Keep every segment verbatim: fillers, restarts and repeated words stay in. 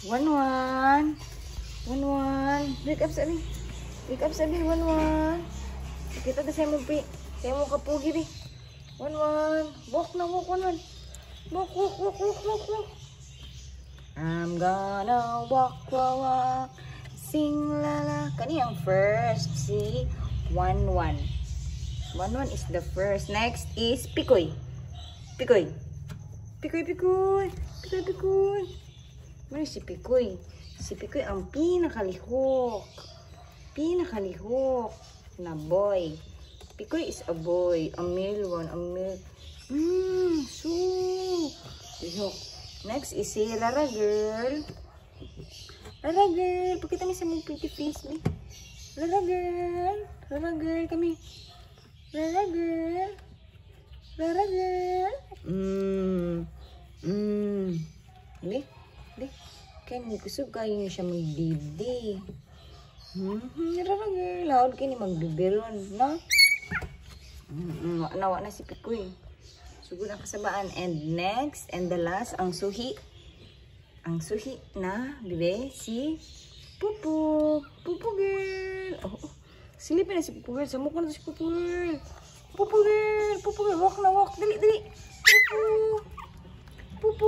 One one. One one. Break up sabi. Break up sabi. One one. Kita dah saya mau pi. Saya mau kapugi di. One one. Walk na walk one one. Walk walk walk walk walk walk. I'm gonna walk walk walk. Sing la la. Kani ang first. Si one one. One one is the first. Next is pikoy. Pikoy. Pikoy pikoy. Pikoy pikoy. Ano si pikoy? Si pikoy ang pinakalihok. Pinakalihok na boy. Pikoy is a boy. A male one. A male. Mmm. So. Lihok. Next is si Rara girl. Rara girl. Pakita mo sa mong pretty face. Eh. Rara girl. Rara girl kami. Rara girl. Rara girl. Mmm. Mmm. Di? Di? Kaya kusog kayo niya siya magdidi. Hmm. Rara girl. Laod kayo ni magbibiron. No? Mm, nawa na si Pikoy. Sugod ang kasabaan. And next, and the last, ang suhi. Ang suhi na, bibe, si Pupu. Pupu girl. Oh, oh. Silipin na si Pupu girl. Samuk na si Pupu girl. Pupu girl. Pupu girl. Walk na walk. Dali, dali. Pupu. Pupu.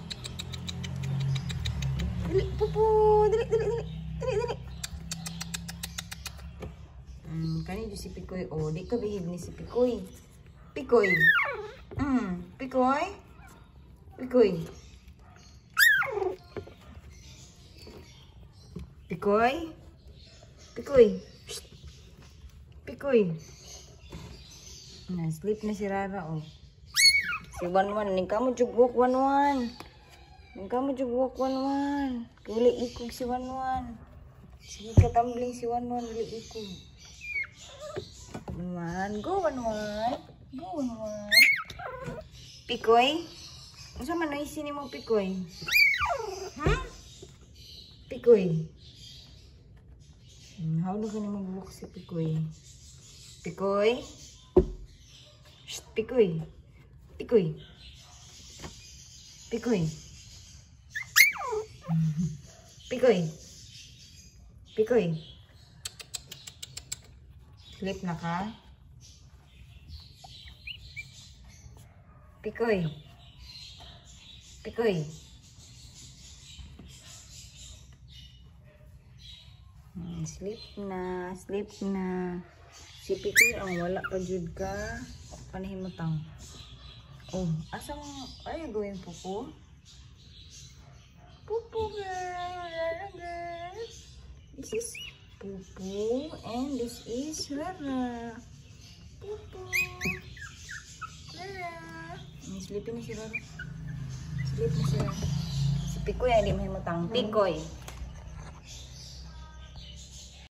Dali, Pupu. Dali, dali, dali. Dali, dali. Hmm, kanina si Pikoy. Oh, di ka behave ni si Pikoy. Pikoy. Hmm, Pikoy. Pikoy. Pikoy. Pikoy. Psst. Pikoy. Na, sleep na si Rara, oh. Si one one. Ning kamo jugwok one one. Ning kamo jugwok one one. Wala ikog si one one. Sige katambling si one one. Wala ikog. One one. Go one one. Go one one. Pikoy. Unsa man naisi ni mo Pikoy? Ha? Pikoy. Hmm, how na ka ni mag-walk si Pikoy? Pikoy. Shh, Pikoy. Pikoy. Pikoy. Pikoy. Pikoy. Sleep na ka? Pikoy. Pikoy. Hmm, sleep na, sleep na. Si Pikoy ang wala pa jud ka. Panahimutang. Oh, asang ay gawin Pupu? Pupu girl, girl. This is Pupu and this is Rara. Pupu. Rara. Sleepy na si Rara. Sleep na si Rara. Si Pikoy ay di mahimutang. Pikoy.